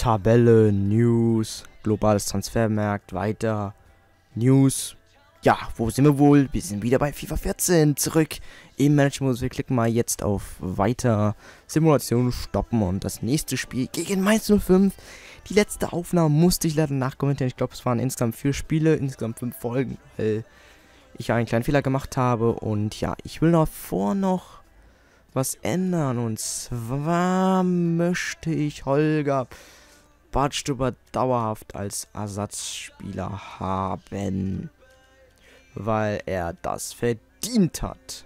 Tabelle, News, globales Transfermarkt, weiter, News. Ja, wo sind wir wohl? Wir sind wieder bei FIFA 14 zurück im Management-Modus. Wir klicken mal jetzt auf Weiter, Simulation stoppen und das nächste Spiel gegen Mainz 05. Die letzte Aufnahme musste ich leider nachkommentieren. Ich glaube, es waren insgesamt 4 Spiele, insgesamt 5 Folgen, weil ich einen kleinen Fehler gemacht habe. Und ja, ich will davor noch was ändern. Und zwar möchte ich Holger Badstuber dauerhaft als Ersatzspieler haben, weil er das verdient hat.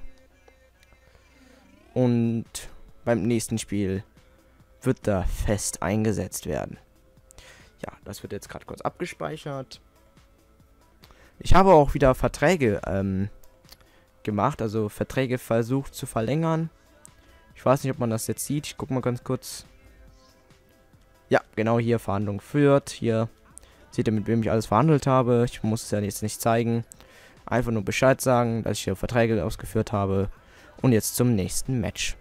Und beim nächsten Spiel wird er fest eingesetzt werden. Ja, das wird jetzt gerade kurz abgespeichert. Ich habe auch wieder Verträge gemacht, also Verträge versucht zu verlängern. Ich weiß nicht, ob man das jetzt sieht. Ich gucke mal ganz kurz. Ja, genau hier, Verhandlung führt. Hier seht ihr, mit wem ich alles verhandelt habe. Ich muss es ja jetzt nicht zeigen. Einfach nur Bescheid sagen, dass ich hier Verträge ausgeführt habe. Und jetzt zum nächsten Match.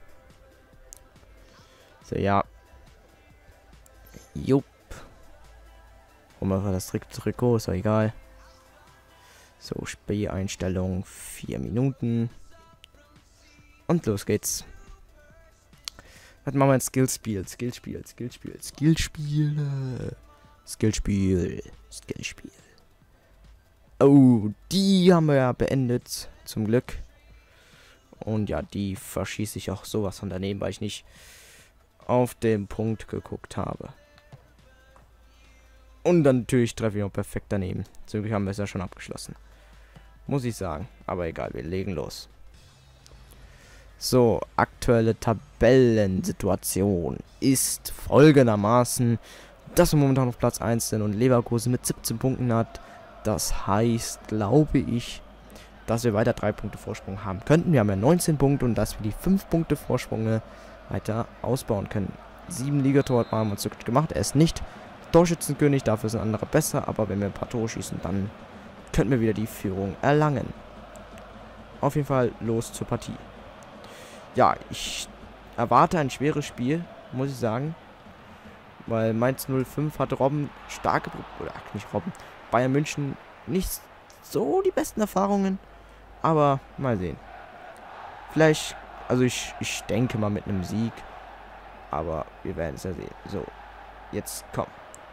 So, ja. Jupp. Holen wir das Trikot, ist doch egal. So, Spieleinstellung 4 Minuten. Und los geht's. Was machen wir jetzt? Skillspiel. Oh, die haben wir ja beendet. Zum Glück. Und ja, die verschieße ich auch sowas von daneben, weil ich nicht auf den Punkt geguckt habe. Und dann natürlich treffe ich auch perfekt daneben. Zum Glück haben wir es ja schon abgeschlossen. Muss ich sagen. Aber egal, wir legen los. So, aktuelle Tabellensituation ist folgendermaßen, dass wir momentan auf Platz 1 sind und Leverkusen mit 17 Punkten hat. Das heißt, glaube ich, dass wir weiter 3 Punkte Vorsprung haben könnten. Wir haben ja 19 Punkte und dass wir die 5 Punkte Vorsprung weiter ausbauen können. 7 Ligatore haben wir uns wirklich gemacht. Er ist nicht Torschützenkönig, dafür sind andere besser, aber wenn wir ein paar Tore schießen, dann könnten wir wieder die Führung erlangen. Auf jeden Fall los zur Partie. Ja, ich erwarte ein schweres Spiel, muss ich sagen. Weil Mainz 05 hat Robben starke, oder nicht Robben, Bayern München nicht so die besten Erfahrungen. Aber mal sehen. Vielleicht, also ich denke mal mit einem Sieg. Aber wir werden es ja sehen. So, jetzt komm.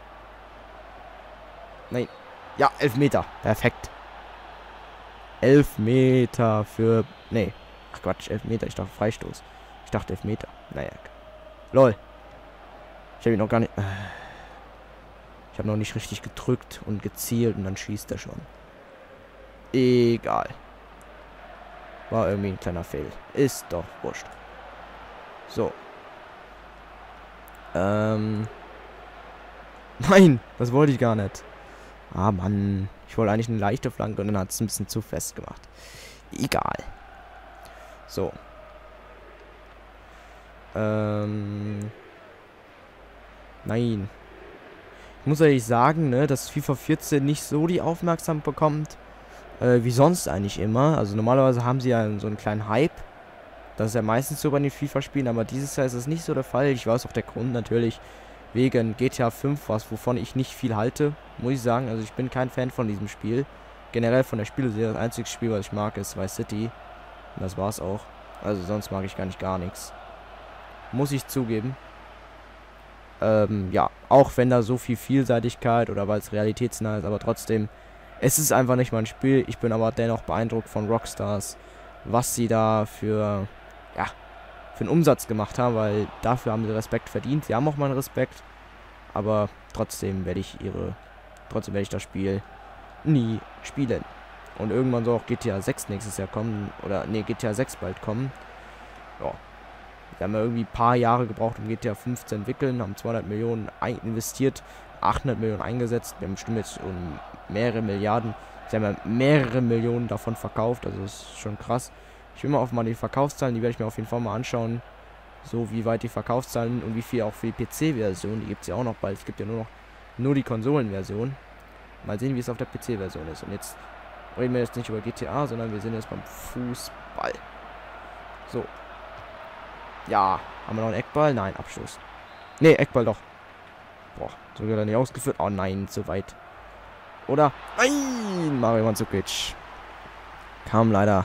Nein. Ja, 11 Meter. Perfekt. 11 Meter für... Nee. Ach Quatsch, 11 Meter. Ich dachte Freistoß. Ich dachte 11 Meter. Naja. Lol. Ich habe ihn noch gar nicht... Ich habe noch nicht richtig gedrückt und gezielt und dann schießt er schon. Egal. War irgendwie ein kleiner Fehl. Ist doch wurscht. So. Nein, das wollte ich gar nicht. Ah, Mann. Ich wollte eigentlich eine leichte Flanke und dann hat es ein bisschen zu fest gemacht. Egal. So. Nein. Ich muss ehrlich sagen, ne, dass FIFA 14 nicht so die Aufmerksamkeit bekommt, wie sonst eigentlich immer. Also normalerweise haben sie ja so einen kleinen Hype. Das ist ja meistens so bei den FIFA-Spielen, aber dieses Jahr ist es nicht so der Fall. Ich weiß auch der Grund natürlich wegen GTA 5, wovon ich nicht viel halte, muss ich sagen. Also ich bin kein Fan von diesem Spiel. Generell von der Spielserie. Das einzige Spiel, was ich mag, ist Vice City. Und das war's auch. Also sonst mag ich gar nichts. Muss ich zugeben. Ja, auch wenn da so viel Vielseitigkeit oder weil es realitätsnah ist, aber trotzdem, es ist einfach nicht mein Spiel. Ich bin aber dennoch beeindruckt von Rockstars, was sie da für einen Umsatz gemacht haben, weil dafür haben sie Respekt verdient. Sie haben auch meinen Respekt, aber trotzdem werde ich das Spiel nie spielen. Und irgendwann soll auch GTA 6 nächstes Jahr kommen, oder nee, GTA 6 bald kommen. Ja. Wir haben ja irgendwie ein paar Jahre gebraucht, um GTA 5 zu entwickeln, haben 200 Millionen investiert, 800 Millionen eingesetzt. Wir haben bestimmt jetzt um mehrere Milliarden. Sie haben ja mehrere Millionen davon verkauft, also das ist schon krass. Ich will mal die Verkaufszahlen, die werde ich mir auf jeden Fall mal anschauen. So wie weit die Verkaufszahlen und wie viel auch für die PC-Version. Die gibt es ja auch noch bald. Es gibt ja nur die Konsolenversion. Mal sehen, wie es auf der PC-Version ist. Und jetzt reden wir jetzt nicht über GTA, sondern wir sind jetzt beim Fußball. So. Ja, haben wir noch einen Eckball? Nein, Abschluss. Ne, Eckball doch. Boah, so wird er nicht ausgeführt. Oh nein, zu weit. Oder? Nein, Mario Mandzukic. Kam leider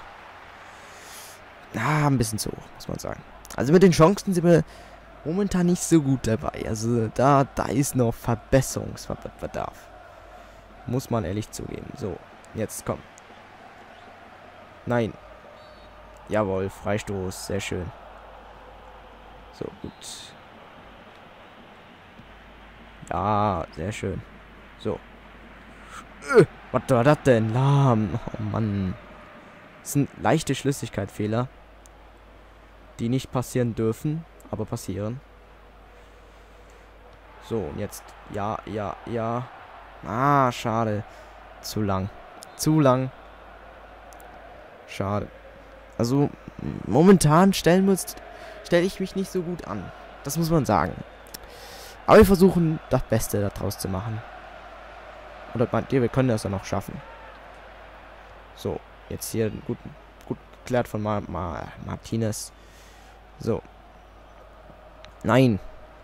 ein bisschen zu hoch, muss man sagen. Also mit den Chancen sind wir momentan nicht so gut dabei. Also da ist noch Verbesserungsbedarf. Muss man ehrlich zugeben. So, jetzt komm. Nein. Jawohl, Freistoß. Sehr schön. So, gut. Ja, sehr schön. So. Was war das denn? Lahm. Oh Mann. Das sind leichte Schlüssigkeitsfehler, die nicht passieren dürfen, aber passieren. So, und jetzt. Ja. Ah, schade. Zu lang. Zu lang. Schade. Also, momentan stelle ich mich nicht so gut an. Das muss man sagen. Aber wir versuchen, das Beste daraus zu machen. Oder meint ihr, wir können das ja noch schaffen. So, jetzt hier gut geklärt von Martinez. So. Nein.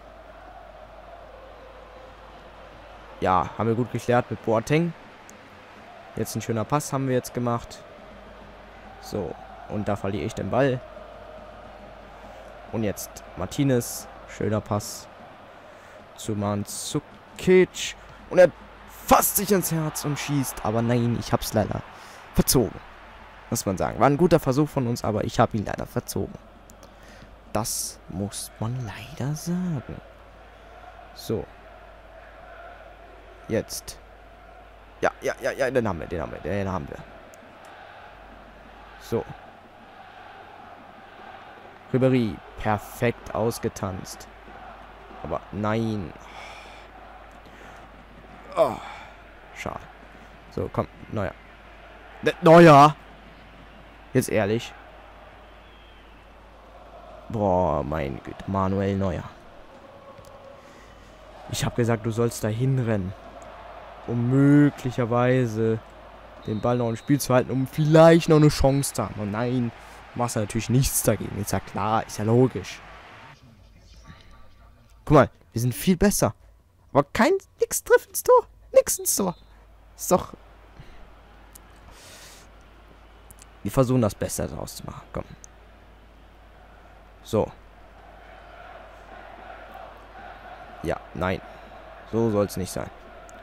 Ja, haben wir gut geklärt mit Boateng. Jetzt ein schöner Pass haben wir jetzt gemacht. So, und da verliere ich den Ball. Und jetzt Martinez. Schöner Pass zu Mandzukic. Und er fasst sich ins Herz und schießt. Aber nein, ich hab's leider verzogen. Muss man sagen. War ein guter Versuch von uns, aber ich habe ihn leider verzogen. Das muss man leider sagen. So. Jetzt. Ja, den haben wir. So. Ribéry, perfekt ausgetanzt. Aber nein. Oh, schade. So, komm, Neuer. Neuer! Jetzt ehrlich. Boah, mein Gott, Manuel Neuer. Ich habe gesagt, du sollst da hinrennen. Um möglicherweise den Ball noch im Spiel zu halten, um vielleicht noch eine Chance zu haben. Und nein, du machst ja natürlich nichts dagegen. Ist ja klar, ist ja logisch. Guck mal, wir sind viel besser. Aber nix trifft ins Tor. Nix ins Tor. Ist doch... Wir versuchen das Beste daraus zu machen. Komm. So. Ja, nein. So soll es nicht sein.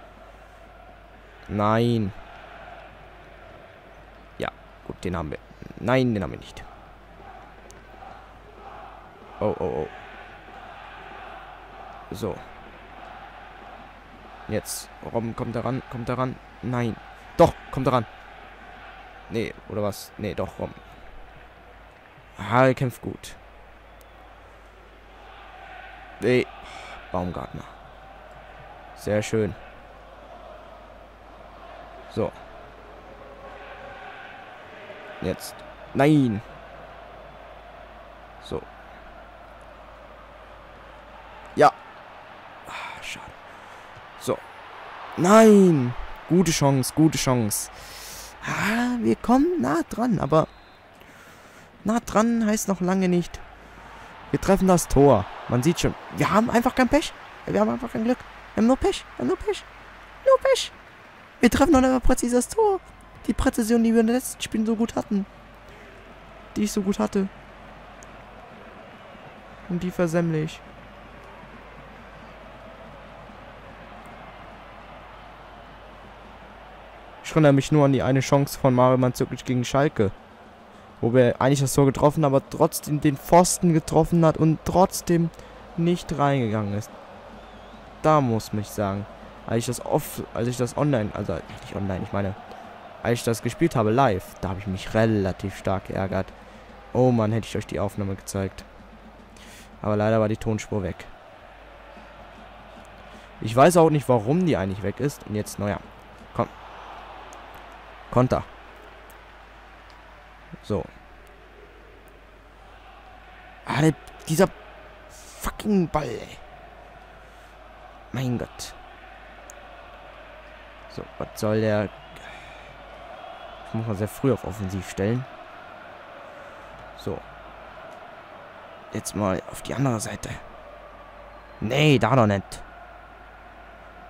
Nein. Ja, gut, den haben wir. Nein, den haben wir nicht. Oh. So. Jetzt. Robben, kommt da ran. Nein. Doch, kommt da ran. Nee, oder was? Nee, doch, Robben. Ah, er kämpft gut. Nee. Baumgartner. Sehr schön. So. Jetzt. Nein. So. Ja. Ah, schade. So. Nein. Gute Chance. Ah, wir kommen nah dran, aber nah dran heißt noch lange nicht. Wir treffen das Tor. Man sieht schon. Wir haben einfach kein Pech. Wir haben einfach kein Glück. Wir haben nur Pech. Nur Pech. Wir treffen noch einmal präzise das Tor. Die Präzision, die wir in den letzten Spielen so gut hatten. Die ich so gut hatte. Und die versemmle ich. Ich erinnere mich nur an die eine Chance von Mario Mandzukic gegen Schalke. Wo wir eigentlich das Tor getroffen, aber trotzdem den Pfosten getroffen hat und trotzdem nicht reingegangen ist. Da muss ich sagen, als ich das online, also nicht online, ich meine, als ich das gespielt habe live, da habe ich mich relativ stark geärgert. Oh Mann, hätte ich euch die Aufnahme gezeigt. Aber leider war die Tonspur weg. Ich weiß auch nicht, warum die eigentlich weg ist. Und jetzt, naja, komm. Konter. So. Ah, dieser fucking Ball, ey. Mein Gott. So, was soll der... Ich muss mal sehr früh auf Offensiv stellen. So. Jetzt mal auf die andere Seite. Nee, da doch nicht.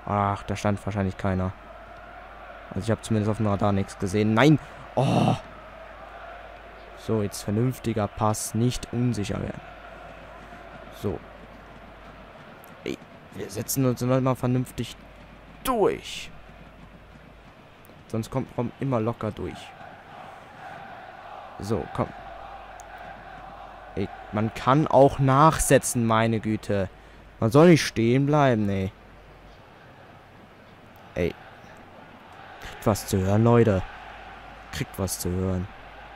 Ach, da stand wahrscheinlich keiner. Also ich habe zumindest auf dem Radar nichts gesehen. Nein! Oh! So, jetzt vernünftiger Pass. Nicht unsicher werden. So. Ey, wir setzen uns mal vernünftig durch. Sonst kommt Rom immer locker durch. So, komm. Ey, man kann auch nachsetzen, meine Güte. Man soll nicht stehen bleiben, nee. Ey. Kriegt was zu hören, Leute. Kriegt was zu hören.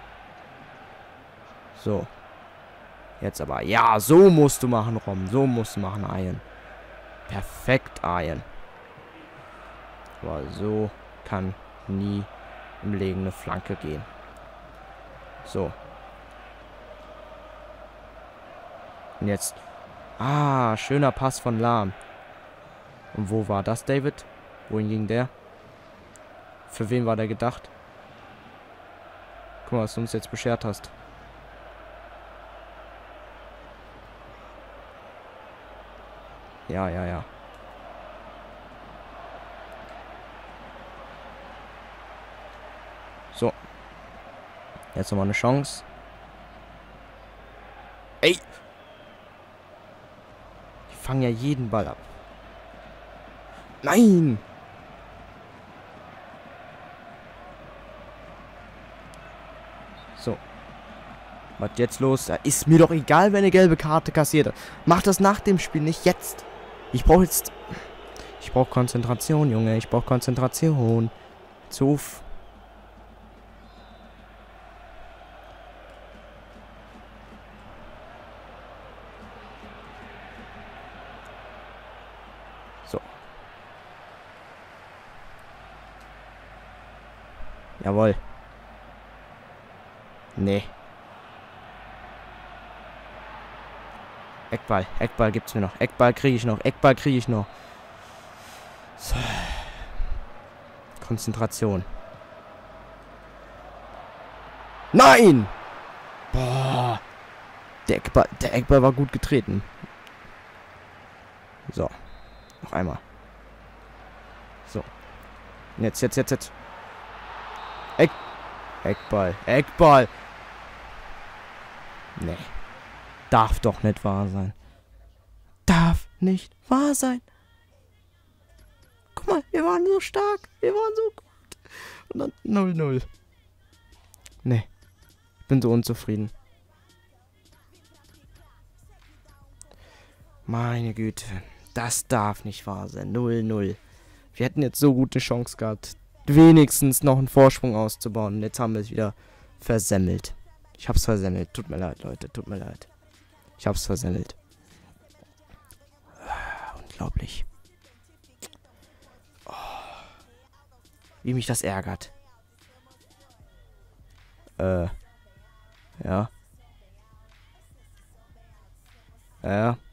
So. Jetzt aber. Ja, so musst du machen, Rom. So musst du machen, Ian. Perfekt, Ian. Aber so kann nie im Leben eine Flanke gehen. So. Und jetzt. Ah, schöner Pass von Lahm. Und wo war das, David? Wohin ging der? Für wen war der gedacht? Guck mal, was du uns jetzt beschert hast. Ja, ja, ja. So. Jetzt nochmal eine Chance. Ey! Die fangen ja jeden Ball ab. Nein! So. Was jetzt los? Da ist mir doch egal, wer eine gelbe Karte kassiert hat. Mach das nach dem Spiel, nicht jetzt. Ich brauche jetzt... Ich brauche Konzentration, Junge. Ich brauche Konzentration. Zuf. So. Jawohl. Nee. Eckball. Eckball gibt's mir noch. Eckball kriege ich noch. Eckball kriege ich noch. So. Konzentration. Nein! Boah. Der Eckball war gut getreten. So. Noch einmal. So. Jetzt. Eckball. Eckball. Nee. Darf doch nicht wahr sein. Darf nicht wahr sein. Guck mal, wir waren so stark. Wir waren so gut. Und dann 0-0. Nee. Ich bin so unzufrieden. Meine Güte. Das darf nicht wahr sein. 0-0. Wir hätten jetzt so gute Chance gehabt, wenigstens noch einen Vorsprung auszubauen. Und jetzt haben wir es wieder versemmelt. Ich hab's versemmelt. Tut mir leid, Leute. Tut mir leid. Ich hab's versemmelt. Unglaublich. Oh. Wie mich das ärgert. Ja. Ja.